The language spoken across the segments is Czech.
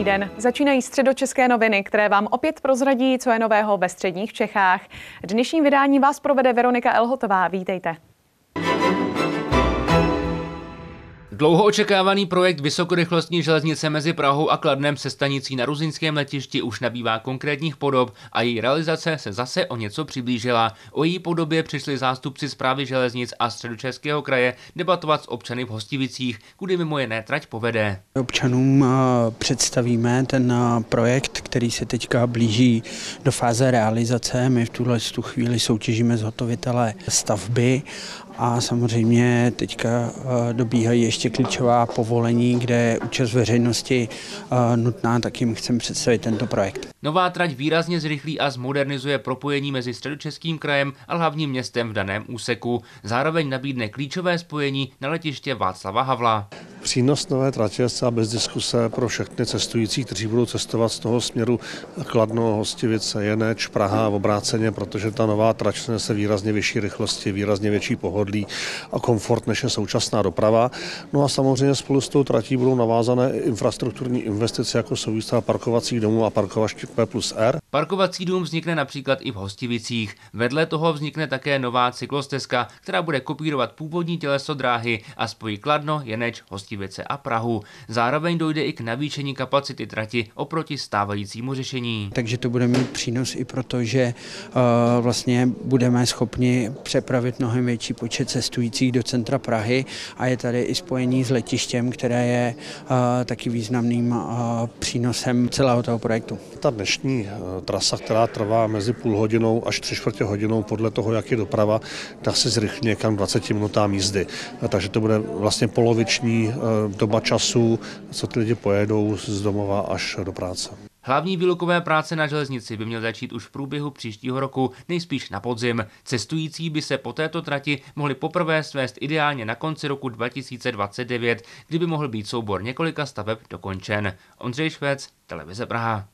Dobrý den, začínají středočeské noviny, které vám opět prozradí, co je nového ve středních Čechách. Dnešním vydání vás provede Veronika Elhotová. Vítejte. Dlouho očekávaný projekt vysokorychlostní železnice mezi Prahou a Kladnem se stanicí na ruzyňském letišti už nabývá konkrétních podob a její realizace se zase o něco přiblížila. O její podobě přišli zástupci Správy železnic a Středočeského kraje debatovat s občany v Hostivicích, kudy mimo jiné trať povede. Občanům představíme ten projekt, který se teďka blíží do fáze realizace. My v tuhle chvíli soutěžíme zhotovitele stavby. A samozřejmě teďka dobíhají ještě klíčová povolení, kde je účast veřejnosti nutná, tak jim chceme představit tento projekt. Nová trať výrazně zrychlí a zmodernizuje propojení mezi Středočeským krajem a hlavním městem v daném úseku. Zároveň nabídne klíčové spojení na letiště Václava Havla. Přínos nové tratě je zcela bez diskuse pro všechny cestující, kteří budou cestovat z toho směru Kladno, Hostivice, Jeneč, Praha a obráceně, protože ta nová trať nese výrazně vyšší rychlosti, výrazně větší pohodlí a komfort, než je současná doprava. No a samozřejmě spolu s tou tratí budou navázané infrastrukturní investice, jako jsou výstavba parkovacích domů a parkovačky P+R. Parkovací dům vznikne například i v Hostivicích. Vedle toho vznikne také nová cyklostezka, která bude kopírovat původní těleso dráhy a spojí Kladno, Jeneč, Hostivice a Prahu. Zároveň dojde i k navýšení kapacity trati oproti stávajícímu řešení. Takže to bude mít přínos i proto, že vlastně budeme schopni přepravit mnohem větší počet cestujících do centra Prahy a je tady i spojení s letištěm, které je taky významným přínosem celého toho projektu. Ta dnešní trasa, která trvá mezi půl hodinou až 3/4 hodinou podle toho, jak je doprava, tak se zrychlí někam 20 minutám jízdy. Takže to bude vlastně poloviční doba času, co ty lidi pojedou z domova až do práce. Hlavní výlukové práce na železnici by měl začít už v průběhu příštího roku, nejspíš na podzim. Cestující by se po této trati mohli poprvé svést ideálně na konci roku 2029, kdyby mohl být soubor několika staveb dokončen. Ondřej Švec, Televize Praha.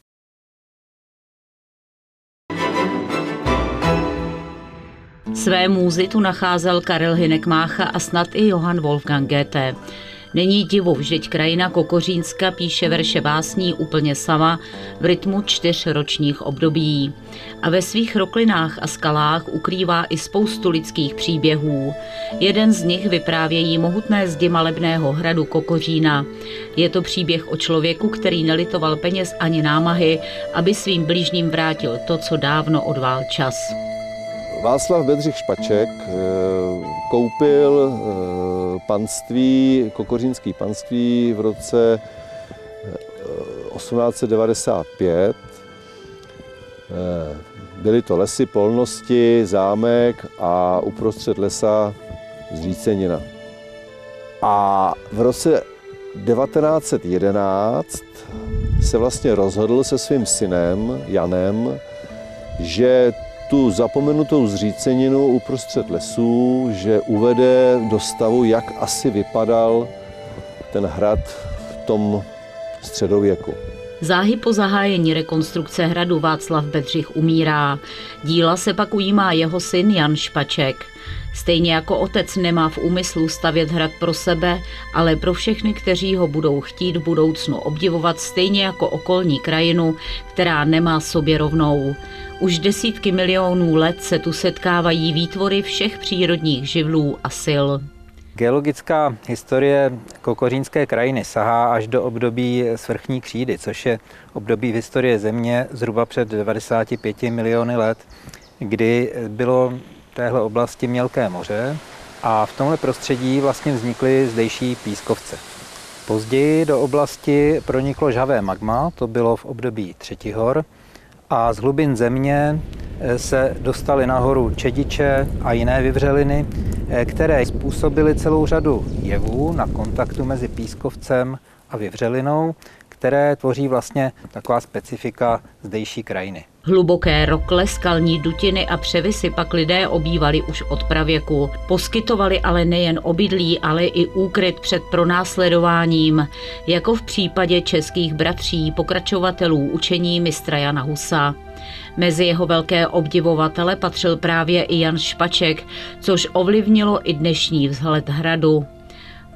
Své můzy tu nacházel Karel Hynek Mácha a snad i Johann Wolfgang Goethe. Není divu, vždyť krajina Kokořínska píše verše básní úplně sama v rytmu 4 ročních období. A ve svých roklinách a skalách ukrývá i spoustu lidských příběhů. Jeden z nich vyprávějí mohutné zdi malebného hradu Kokořína. Je to příběh o člověku, který nelitoval peněz ani námahy, aby svým blížním vrátil to, co dávno odvál čas. Václav Bedřich Špaček koupil panství, kokořínské panství v roce 1895. Byly to lesy, polnosti, zámek a uprostřed lesa zřícenina. A v roce 1911 se vlastně rozhodl se svým synem Janem, že tu zapomenutou zříceninu uprostřed lesů, že uvede do stavu, jak asi vypadal ten hrad v tom středověku. Záhy po zahájení rekonstrukce hradu Václav Bedřich umírá. Díla se pak ujímá jeho syn Jan Špaček. Stejně jako otec nemá v úmyslu stavět hrad pro sebe, ale pro všechny, kteří ho budou chtít v budoucnu obdivovat, stejně jako okolní krajinu, která nemá sobě rovnou. Už desítky milionů let se tu setkávají výtvory všech přírodních živlů a sil. Geologická historie kokořínské krajiny sahá až do období svrchní křídy, což je období v historii Země zhruba před 95 miliony let, kdy bylo v téhle oblasti mělké moře a v tomhle prostředí vlastně vznikly zdejší pískovce. Později do oblasti proniklo žhavé magma, to bylo v období Třetihor, a z hlubin země se dostaly nahoru čediče a jiné vyvřeliny, které způsobily celou řadu jevů na kontaktu mezi pískovcem a vyvřelinou, které tvoří vlastně taková specifika zdejší krajiny. Hluboké rokle, skalní dutiny a převisy pak lidé obývali už od pravěku. Poskytovali ale nejen obydlí, ale i úkryt před pronásledováním, jako v případě českých bratří, pokračovatelů učení mistra Jana Husa. Mezi jeho velké obdivovatele patřil právě i Jan Špaček, což ovlivnilo i dnešní vzhled hradu.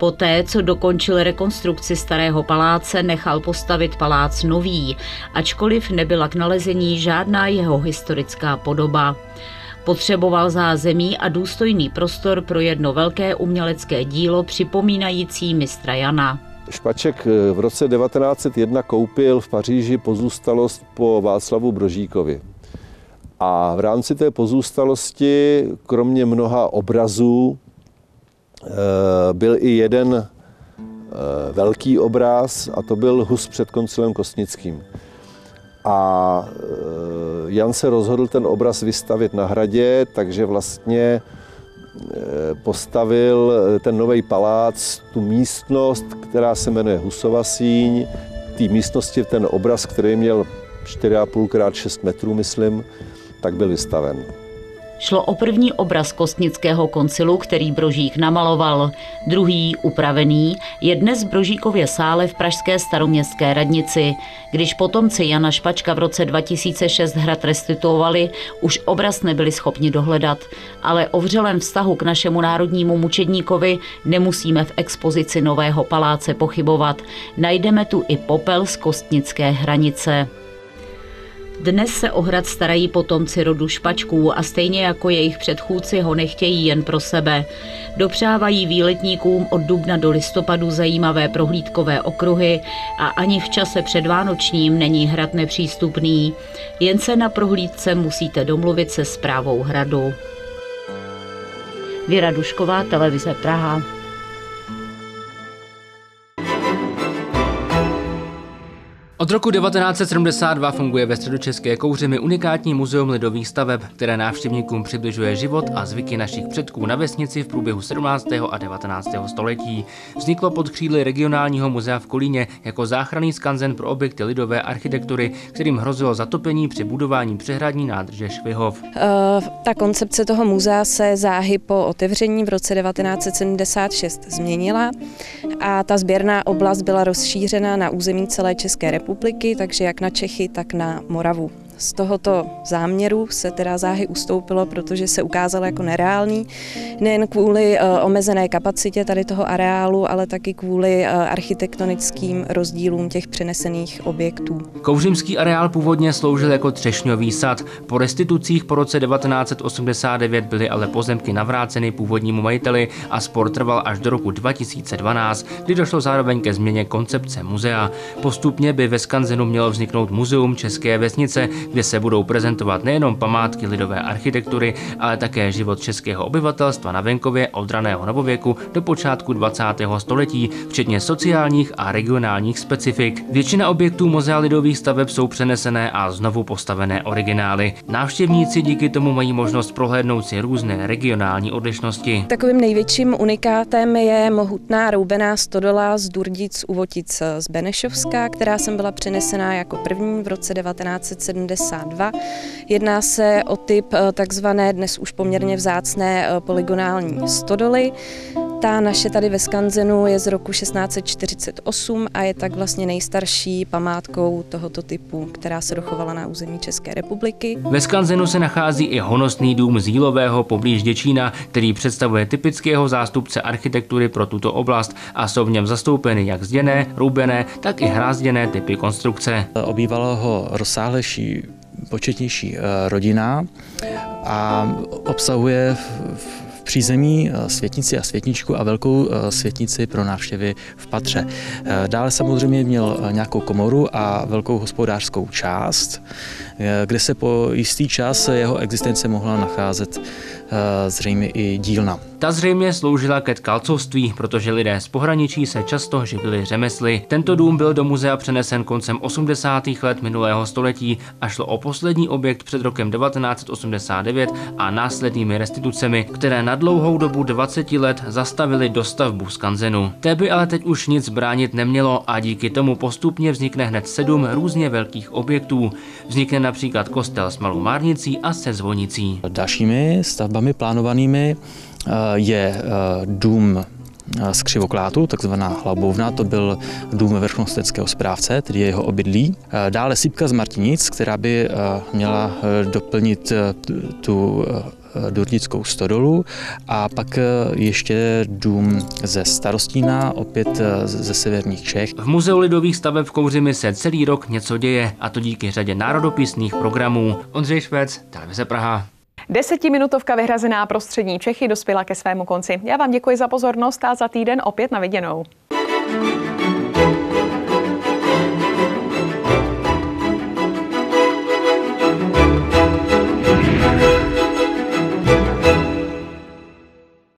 Poté, co dokončil rekonstrukci starého paláce, nechal postavit palác nový, ačkoliv nebyla k nalezení žádná jeho historická podoba. Potřeboval zázemí a důstojný prostor pro jedno velké umělecké dílo připomínající mistra Jana. Špaček v roce 1901 koupil v Paříži pozůstalost po Václavu Brožíkovi. A v rámci té pozůstalosti, kromě mnoha obrazů, byl i jeden velký obraz, a to byl Hus před koncilem Kostnickým. A Jan se rozhodl ten obraz vystavit na hradě, takže vlastně postavil ten nový palác, tu místnost, která se jmenuje Husova síň. V té místnosti ten obraz, který měl 4,5 x 6 metrů, myslím, tak byl vystaven. Šlo o první obraz Kostnického koncilu, který Brožík namaloval. Druhý, upravený, je dnes v Brožíkově sále v pražské Staroměstské radnici. Když potomci Jana Špačka v roce 2006 hrad restituovali, už obraz nebyli schopni dohledat. Ale o vřelém vztahu k našemu národnímu mučedníkovi nemusíme v expozici Nového paláce pochybovat. Najdeme tu i popel z Kostnické hranice. Dnes se o hrad starají potomci rodu Špačků a stejně jako jejich předchůdci ho nechtějí jen pro sebe. Dopřávají výletníkům od dubna do listopadu zajímavé prohlídkové okruhy a ani v čase předvánočním není hrad nepřístupný. Jen se na prohlídce musíte domluvit se správou hradu. Věra Dušková, televize Praha. Od roku 1972 funguje ve Středočeské Kouřimi unikátní muzeum lidových staveb, které návštěvníkům přibližuje život a zvyky našich předků na vesnici v průběhu 17. a 19. století. Vzniklo pod křídly regionálního muzea v Kolíně jako záchranný skanzen pro objekty lidové architektury, kterým hrozilo zatopení při budování přehradní nádrže Švihov. Ta koncepce toho muzea se záhy po otevření v roce 1976 změnila a ta sběrná oblast byla rozšířena na území celé České republiky, takže jak na Čechy, tak na Moravu. Z tohoto záměru se teda záhy ustoupilo, protože se ukázalo jako nereálný, nejen kvůli omezené kapacitě tady toho areálu, ale taky kvůli architektonickým rozdílům těch přenesených objektů. Kouřimský areál původně sloužil jako třešňový sad. Po restitucích po roce 1989 byly ale pozemky navráceny původnímu majiteli a spor trval až do roku 2012, kdy došlo zároveň ke změně koncepce muzea. Postupně by ve skanzenu mělo vzniknout muzeum České vesnice, kde se budou prezentovat nejenom památky lidové architektury, ale také život českého obyvatelstva na venkově od raného novověku do počátku 20. století, včetně sociálních a regionálních specifik. Většina objektů muzea lidových staveb jsou přenesené a znovu postavené originály. Návštěvníci díky tomu mají možnost prohlédnout si různé regionální odlišnosti. Takovým největším unikátem je mohutná roubená stodola z Durdic u Votic z Benešovska, která sem byla přenesená jako první v roce 1972. Jedná se o typ takzvané dnes už poměrně vzácné polygonální stodoly. Ta naše tady ve skanzenu je z roku 1648 a je tak vlastně nejstarší památkou tohoto typu, která se dochovala na území České republiky. Ve skanzenu se nachází i honosný dům z Jílového poblíž Děčína, který představuje typického zástupce architektury pro tuto oblast a jsou v něm zastoupeny jak zděné, roubené, tak i hrázděné typy konstrukce. Obývala ho rozsáhlejší, početnější rodina a obsahuje v přízemí světnici a světničku a velkou světnici pro návštěvy v patře. Dále samozřejmě měl nějakou komoru a velkou hospodářskou část, kde se po jistý čas jeho existence mohla nacházet zřejmě i dílna. Ta zřejmě sloužila ke tkalcovství, protože lidé z pohraničí se často živili řemesly. Tento dům byl do muzea přenesen koncem 80. let minulého století a šlo o poslední objekt před rokem 1989 a následnými restitucemi, které na dlouhou dobu 20 let zastavily dostavbu skanzenu. Té by ale teď už nic bránit nemělo a díky tomu postupně vznikne hned 7 různě velkých objektů. Vznikne například kostel s malou márnicí a se zvonicí. Dalšími stavbami plánovanými je dům z křivoklátu, takzvaná Hlabouvna, to byl dům vrchnostenského správce, tedy jeho obydlí. Dále sýpka z Martinic, která by měla doplnit tu Durdickou stodolu a pak ještě dům ze Starostína, opět ze severních Čech. V Muzeu lidových staveb v Kouřimi se celý rok něco děje, a to díky řadě národopisných programů. Ondřej Švec, Televize Praha. 10minutovka vyhrazená pro střední Čechy dospěla ke svému konci. Já vám děkuji za pozornost a za týden opět na viděnou.